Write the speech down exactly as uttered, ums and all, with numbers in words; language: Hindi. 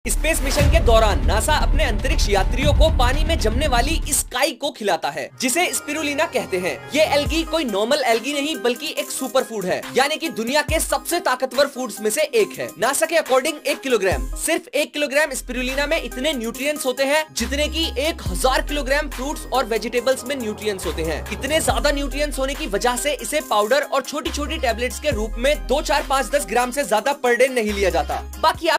स्पेस मिशन के दौरान नासा अपने अंतरिक्ष यात्रियों को पानी में जमने वाली स्काई को खिलाता है, जिसे स्पिरुलिना कहते हैं। ये एल्गी कोई नॉर्मल एल्गी नहीं बल्कि एक सुपर फूड है, यानी कि दुनिया के सबसे ताकतवर फूड्स में से एक है। नासा के अकॉर्डिंग एक किलोग्राम सिर्फ एक किलोग्राम स्पिरुलिना में इतने न्यूट्रिएंट्स होते हैं जितने की एक हजार किलोग्राम फ्रूट्स और वेजिटेबल्स में न्यूट्रिएंट्स होते हैं। इतने ज्यादा न्यूट्रिएंट्स होने की वजह से इसे पाउडर और छोटी छोटी टेबलेट्स के रूप में दो चार पाँच दस ग्राम से ज्यादा पर डे नहीं लिया जाता। बाकी